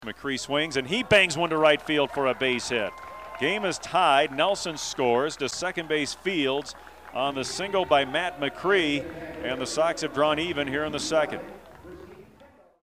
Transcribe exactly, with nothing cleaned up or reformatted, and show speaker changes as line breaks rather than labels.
Macri swings, and he bangs one to right field for a base hit. Game is tied. Nelson scores to second base Fields on the single by Matt Macri, and the Sox have drawn even here in the second.